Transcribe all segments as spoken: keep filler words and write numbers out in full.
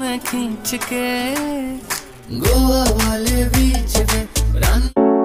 मैं खींच के गोवा वाले बीच पे रन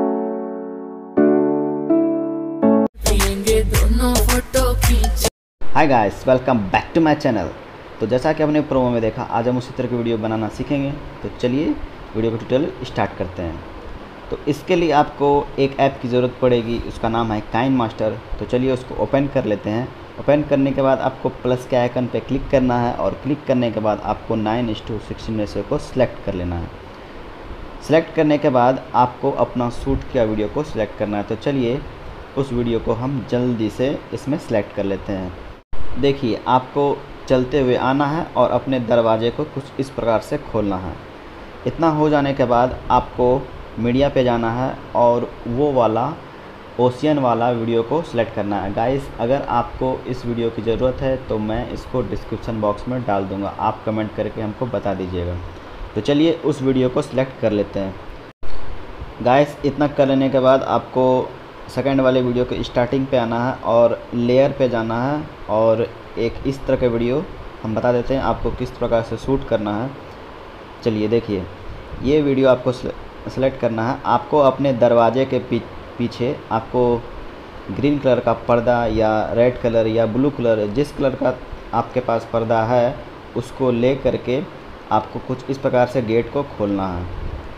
पिएंगे दोनों फोटो खींच। Hi guys, welcome back to my channel. तो जैसा कि आपने प्रोमो में देखा, आज हम उसी तरह की वीडियो बनाना सीखेंगे। तो चलिए वीडियो को ट्यूटोरियल स्टार्ट करते हैं। तो इसके लिए आपको एक ऐप की ज़रूरत पड़ेगी, उसका नाम है काइनमास्टर। तो चलिए उसको ओपन कर लेते हैं। ओपन करने के बाद आपको प्लस के आइकन पे क्लिक करना है और क्लिक करने के बाद आपको nine is to sixteen ratio को सिलेक्ट कर लेना है। सिलेक्ट करने के बाद आपको अपना शूट किया वीडियो को सिलेक्ट करना है। तो चलिए उस वीडियो को हम जल्दी से इसमें सेलेक्ट कर लेते हैं। देखिए, आपको चलते हुए आना है और अपने दरवाजे को कुछ इस प्रकार से खोलना है। इतना हो जाने के बाद आपको मीडिया पे जाना है और वो वाला ओशियन वाला वीडियो को सिलेक्ट करना है। गाइस, अगर आपको इस वीडियो की ज़रूरत है तो मैं इसको डिस्क्रिप्शन बॉक्स में डाल दूंगा, आप कमेंट करके हमको बता दीजिएगा। तो चलिए उस वीडियो को सिलेक्ट कर लेते हैं। गाइस, इतना कर लेने के बाद आपको सेकंड वाले वीडियो के स्टार्टिंग पे आना है और लेयर पे जाना है और एक इस तरह का वीडियो हम बता देते हैं आपको किस प्रकार से शूट करना है। चलिए देखिए, ये वीडियो आपको सेलेक्ट करना है। आपको अपने दरवाजे के पीछे आपको ग्रीन कलर का पर्दा या रेड कलर या ब्लू कलर, जिस कलर का आपके पास पर्दा है उसको ले करके आपको कुछ इस प्रकार से गेट को खोलना है।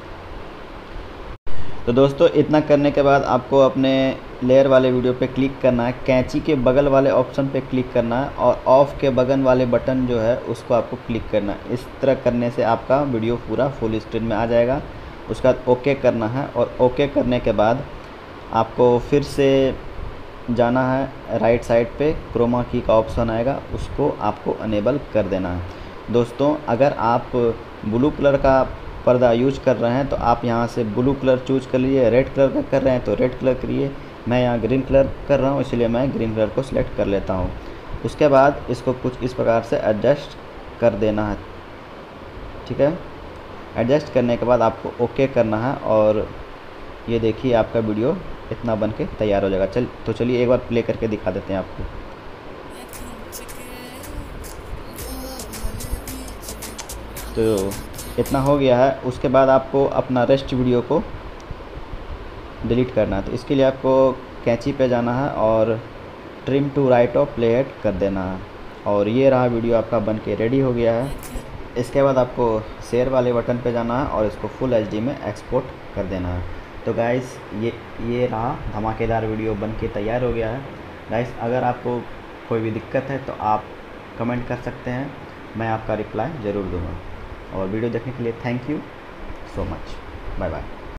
तो दोस्तों, इतना करने के बाद आपको अपने लेयर वाले वीडियो पे क्लिक करना है, कैंची के बगल वाले ऑप्शन पे क्लिक करना है और ऑफ के बगल वाले बटन जो है उसको आपको क्लिक करना है। इस तरह करने से आपका वीडियो पूरा फुल स्क्रीन में आ जाएगा। उसका बाद ओके करना है और ओके करने के बाद आपको फिर से जाना है राइट साइड पे, क्रोमा की का ऑप्शन आएगा, उसको आपको अनेबल कर देना है। दोस्तों, अगर आप ब्लू कलर का पर्दा यूज कर रहे हैं तो आप यहाँ से ब्लू कलर चूज कर लीजिए। रेड कलर का कर रहे हैं तो रेड कलर करिए। मैं यहाँ ग्रीन कलर कर रहा हूँ, इसलिए मैं ग्रीन कलर को सिलेक्ट कर लेता हूँ। उसके बाद इसको कुछ इस प्रकार से एडजस्ट कर देना है, ठीक है। एडजस्ट करने के बाद आपको ओके करना है और ये देखिए आपका वीडियो इतना बन के तैयार हो जाएगा। चल तो चलिए एक बार प्ले करके दिखा देते हैं आपको। तो इतना हो गया है। उसके बाद आपको अपना रेस्ट वीडियो को डिलीट करना है। तो इसके लिए आपको कैंची पे जाना है और trim to right of play head कर देना है और ये रहा वीडियो आपका बन के रेडी हो गया है। इसके बाद आपको शेयर वाले बटन पे जाना है और इसको फुल एच डी में एक्सपोर्ट कर देना है। तो गाइस, ये ये रहा धमाकेदार वीडियो बन के तैयार हो गया है। गाइस, अगर आपको कोई भी दिक्कत है तो आप कमेंट कर सकते हैं, मैं आपका रिप्लाई ज़रूर दूँगा। और वीडियो देखने के लिए thank you so much. Bye bye.